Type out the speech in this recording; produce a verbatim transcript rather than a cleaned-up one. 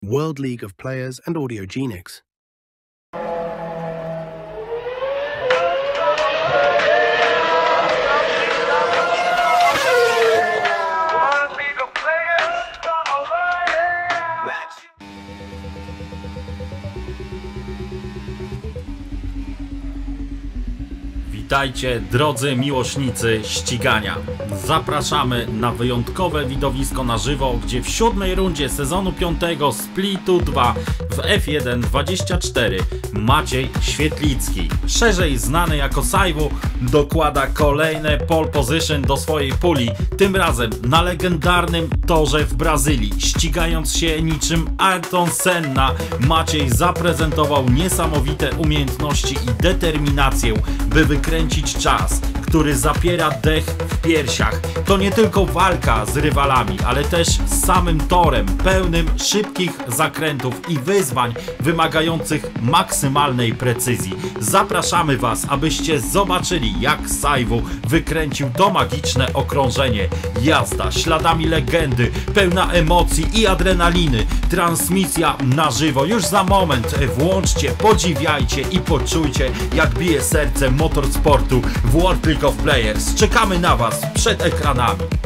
World League of Players and Audiogenics. Witajcie, drodzy miłośnicy ścigania. Zapraszamy na wyjątkowe widowisko na żywo, gdzie w siódmej rundzie sezonu piątego Splitu dwa w F jeden dwadzieścia cztery Maciej Świetlicki, szerzej znany jako Saiwu, dokłada kolejne pole position do swojej puli, tym razem na legendarnym torze w Brazylii. Ścigając się niczym Ayrton Senna, Maciej zaprezentował niesamowite umiejętności i determinację, by wykręcić czas, który zapiera dech w piersiach. To nie tylko walka z rywalami, ale też z samym torem, pełnym szybkich zakrętów i wyzwań wymagających maksymalnej precyzji. Zapraszamy Was, abyście zobaczyli, jak Saiwu wykręcił to magiczne okrążenie. Jazda śladami legendy, pełna emocji i adrenaliny. Transmisja na żywo. Już za moment włączcie, podziwiajcie i poczujcie, jak bije serce motorsportu w World League of Players. Czekamy na Was przed ekranami.